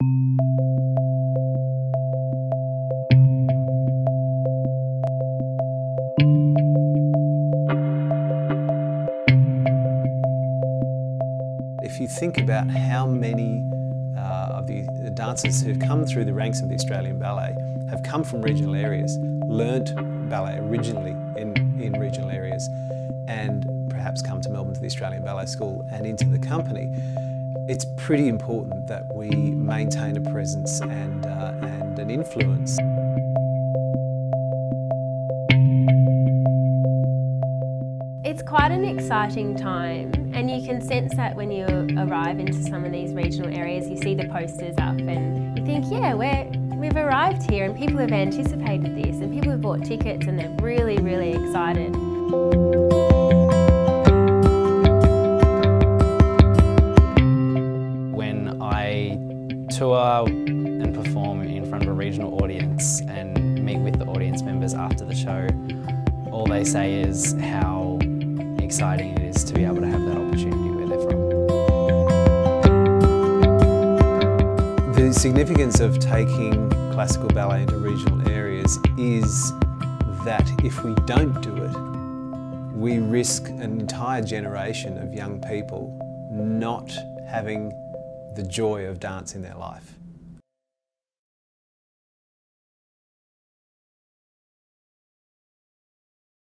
If you think about how many of the dancers who've come through the ranks of the Australian Ballet have come from regional areas, learnt ballet originally in regional areas, and perhaps come to Melbourne to the Australian Ballet School and into the company, it's pretty important that we maintain a presence and an influence. It's quite an exciting time, and you can sense that when you arrive into some of these regional areas. You see the posters up and you think, yeah, we've arrived here and people have anticipated this and people have bought tickets and they're really, really excited. When I tour and perform in front of a regional audience and meet with the audience members after the show, all they say is how exciting it is to be able to have that opportunity where they're from. The significance of taking classical ballet into regional areas is that if we don't do it, we risk an entire generation of young people not having the joy of dance in their life.